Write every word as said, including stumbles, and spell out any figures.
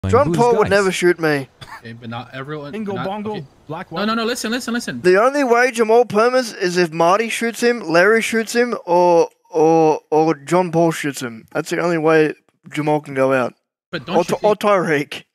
John Who's Paul guys? would never shoot me. Okay, but not everyone. Bingo not, bongo, okay. black No, white. no, no. Listen, listen, listen. The only way Jamal Permas is if Marty shoots him, Larry shoots him, or or or John Paul shoots him. That's the only way Jamal can go out. But Or, don't you or think, Tyreek.